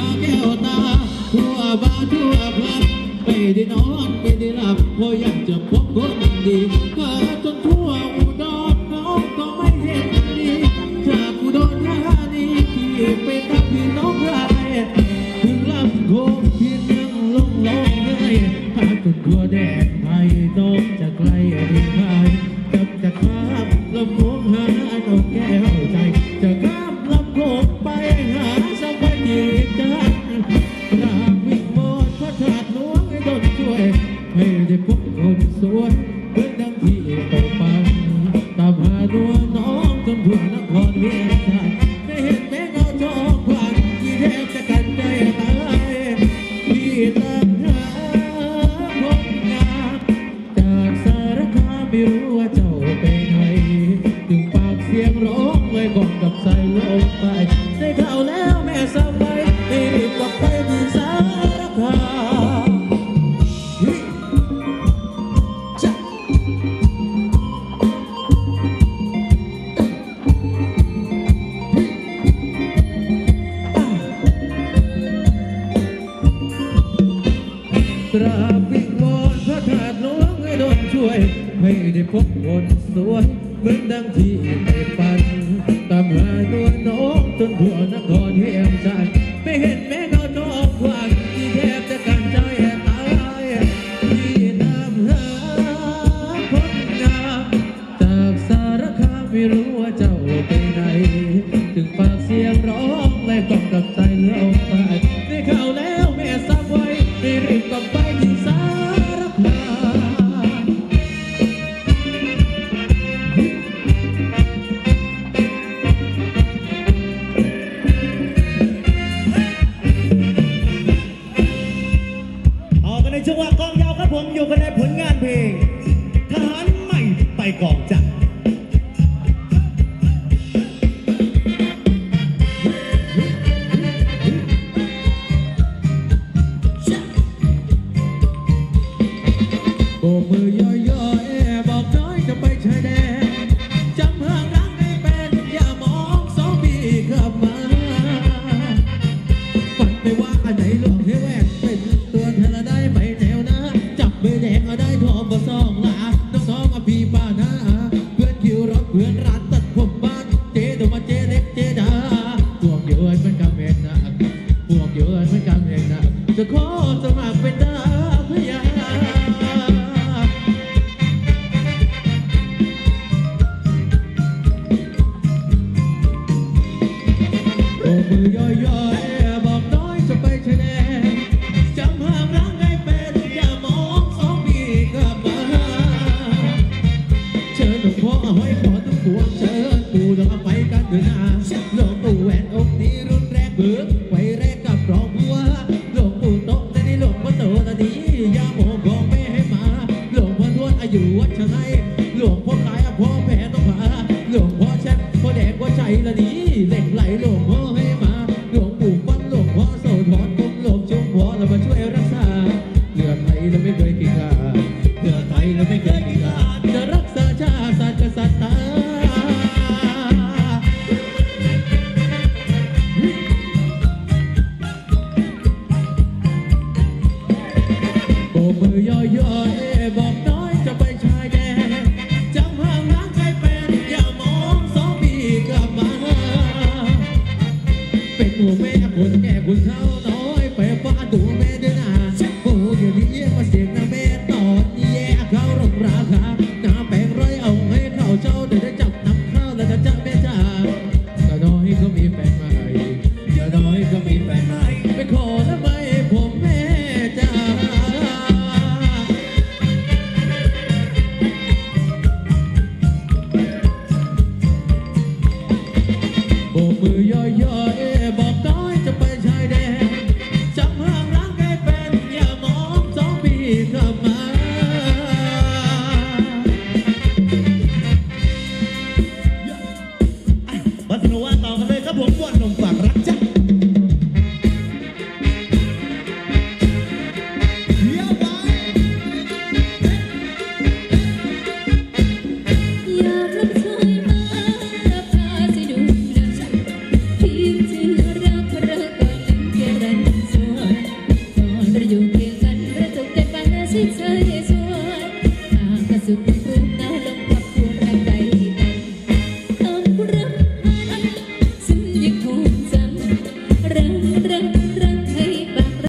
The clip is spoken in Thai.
าแก้วตาทั่วบ้านทั่วพลับไม่ได้นอนไม่ได้หลับเพราะอยากจะพบคนดีหาจนทั่วอุดรน้องก็ไม่เห็นดีจากอุดรธานีที่ไปทักพี่น้องใครถึงลำโขงพี่ยังลงเลยหาจนทั่วแดนไทยน้องจะไกลหรือไม่จับจะข้ามลำโขงหาน้องแก้วใจจะข้ามลำโขงไปหาสบายดีจันกราบวิงวอนพระธาตุหลวงให้ดลช่วยให้ได้พบคนสวยเหมือนดังที่ไปฟังตามหาตัวน้องจนทั่วนครเวียงจันทร์ไม่เห็นแม้เงาทองควันที่แทบจะกันใจตายพี่ตามหาคนงามจากสารคามไม่รู้ว่าเจ้าไปไหนถึงปากเสียงร้องเลยกอดกับใส่ลงไปได้ข่าวแล้วแม่สบายไม่รีบกลับไปที่สารคามกราบวิงวอนพระธาตุหลวงให้ดลช่วยให้ได้พบคนสวยเหมือนดังที่ในฝันตามหาตัวน้องจนทั่วนครเวียงจันทร์ไม่เห็นแม้เงาทองควันที่แทบจะกันใจตายที่ตามหาคนงามจากสารคามไม่รู้ว่าเจ้าไปไหนถึงปากเสียงร้องและกล่อมกับใจเลื่อนไปได้ข่าวแล้วแม่ซับไว้ไม่รีบกลับไปที่สารคามออกกันในจังหวะกองยาวครับผมอยู่กันในผลงานเพลงทหารใหม่ไปกองจักรโบกมือย่อยๆบอกน้อยจะไปชายแดนจำห่างรักให้เป็นอย่ามองสองปีกลับมาฝันไปว่าอันไหนหลวงให้แหวกเป็นตัวเธอได้ไหมแนวนะจับใบแดงเอาได้ทองบ่ซองละน้องสองอภีป้านะเพื่อนคิวรถเพื่อนร้านตัดผมบ้านเจ๊ตัวมาเจ๊เล็กเจ๊ดาพวกเยอะมันกำเองนะพวกเยอะมันกำเองนะจะขอสมัครเป็นดาพยามือย่อยๆบอกน้อยจะไปชายแดนจำห่างรักให้เป็นอย่ามองสองปีกลับมาเชิญหลวงพ่อห้อยขอทุกพวงเชิญปู่ต้องไปกันเถิดนะหลวงปู่แหวนองค์นี้รุ่นแรกเบิกไว้แรกกับรองบัวหลวงปู่โตแต่นี่หลวงพ่อโตตอนนี้ยาโมของแม่ให้มาหลวงพ่อทวดอายุวัดชะไนหลวงพ่อขายพ่อแพ้ต้องพาหลวงพ่อแชมป์พ่อแดงพ่อใจละนี้เหล็กไหลหลวงพ่อให้มาหลวงปู่ปั้นหลวงพ่อโสธรกุมหลวงชุมพรเรามาช่วยรักษาเลือดไทยเราไม่เคยกินขาดเลือดไทยเราไม่เคยกินขาดจะรักษาชาติศาสตร์กษัตริย์ตาโบกมือย่อย